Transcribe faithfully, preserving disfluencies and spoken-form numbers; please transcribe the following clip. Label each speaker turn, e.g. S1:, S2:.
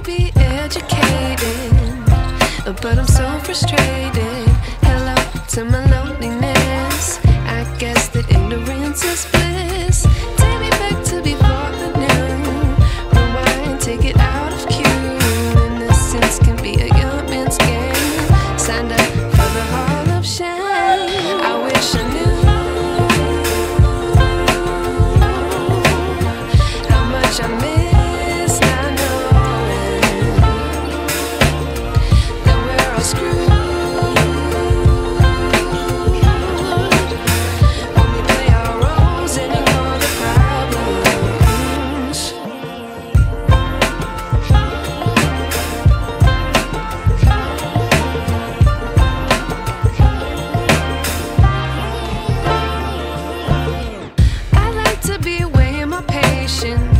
S1: be educated, but I'm so frustrated. Hello to my loneliness. I guess that ignorance is bliss. Take me back to before the new. Rewind, take it out of cue. Innocence can be a young man's game. Signed up for the hall of shame. I wish I knew how much I miss not knowing that we're all screwed when we play our roles and ignore the problems. I like to be away in my patience.